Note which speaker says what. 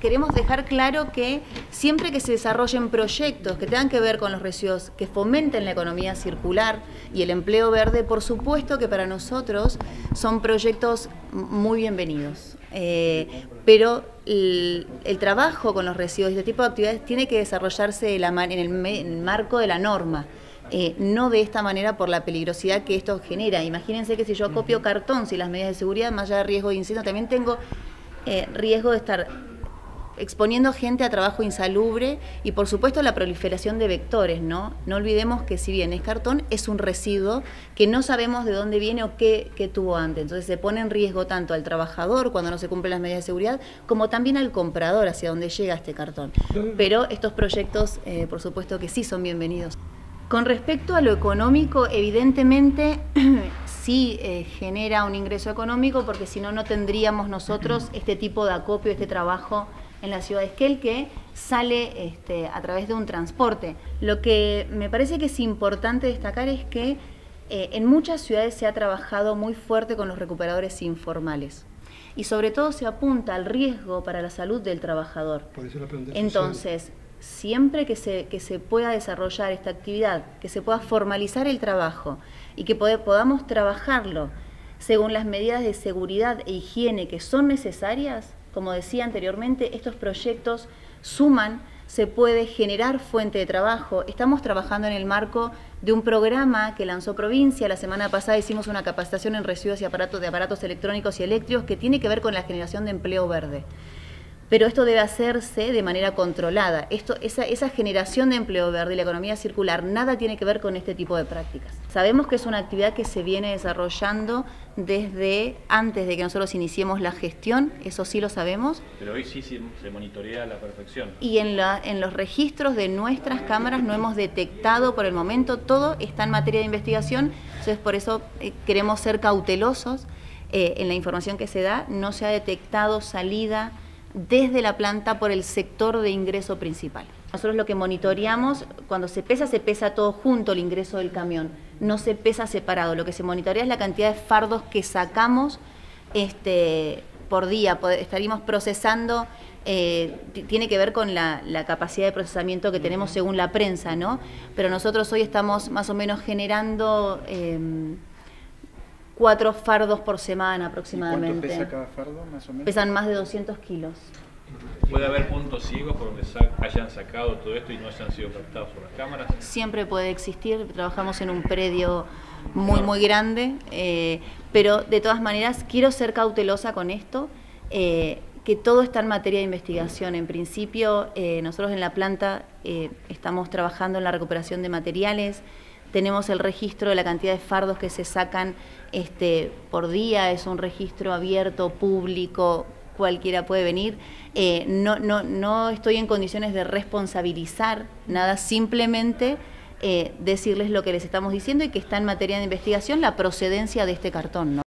Speaker 1: queremos dejar claro que siempre que se desarrollen proyectos que tengan que ver con los residuos, que fomenten la economía circular y el empleo verde, por supuesto que para nosotros son proyectos muy bienvenidos. Pero el trabajo con los residuos y este tipo de actividades tiene que desarrollarse en el marco de la norma. No de esta manera por la peligrosidad que esto genera. Imagínense que si yo copio cartón sin las medidas de seguridad, más allá de riesgo de incendio, también tengo riesgo de estar exponiendo gente a trabajo insalubre y por supuesto la proliferación de vectores, ¿no? No olvidemos que si bien es cartón, es un residuo que no sabemos de dónde viene o qué tuvo antes. Entonces se pone en riesgo tanto al trabajador cuando no se cumplen las medidas de seguridad, como también al comprador hacia dónde llega este cartón. Pero estos proyectos, por supuesto que sí son bienvenidos. Con respecto a lo económico, evidentemente sí genera un ingreso económico, porque si no, no tendríamos nosotros este tipo de acopio, este trabajo en la ciudad de Esquel que sale a través de un transporte. Lo que me parece que es importante destacar es que en muchas ciudades se ha trabajado muy fuerte con los recuperadores informales y sobre todo se apunta al riesgo para la salud del trabajador. Entonces, siempre que se pueda desarrollar esta actividad, que se pueda formalizar el trabajo y que podamos trabajarlo según las medidas de seguridad e higiene que son necesarias, como decía anteriormente, estos proyectos suman, se puede generar fuente de trabajo. Estamos trabajando en el marco de un programa que lanzó Provincia. La semana pasada hicimos una capacitación en residuos y aparatos electrónicos y eléctricos que tiene que ver con la generación de empleo verde. Pero esto debe hacerse de manera controlada. Esa generación de empleo verde y la economía circular nada tiene que ver con este tipo de prácticas. Sabemos que es una actividad que se viene desarrollando desde antes de que nosotros iniciemos la gestión, eso sí lo sabemos.
Speaker 2: Pero hoy sí se monitorea a la perfección.
Speaker 1: Y en los registros de nuestras cámaras no hemos detectado por el momento, todo está en materia de investigación, entonces por eso queremos ser cautelosos en la información que se da. No se ha detectado salida desde la planta por el sector de ingreso principal. Nosotros lo que monitoreamos, cuando se pesa todo junto el ingreso del camión, no se pesa separado. Lo que se monitorea es la cantidad de fardos que sacamos por día. Estaríamos procesando, tiene que ver con la capacidad de procesamiento que tenemos según la prensa, ¿no? Pero nosotros hoy estamos más o menos generando 4 fardos por semana aproximadamente.
Speaker 3: ¿Y cuánto pesa cada fardo, más o menos?
Speaker 1: Pesan más de 200 kilos.
Speaker 2: ¿Puede haber puntos ciegos por donde hayan sacado todo esto y no hayan sido captados por las cámaras?
Speaker 1: Siempre puede existir, trabajamos en un predio muy grande, pero de todas maneras quiero ser cautelosa con esto, que todo está en materia de investigación. En principio, nosotros en la planta estamos trabajando en la recuperación de materiales. Tenemos el registro de la cantidad de fardos que se sacan por día, es un registro abierto, público, cualquiera puede venir. No estoy en condiciones de responsabilizar nada, simplemente decirles lo que les estamos diciendo y que está en materia de investigación la procedencia de este cartón, ¿no?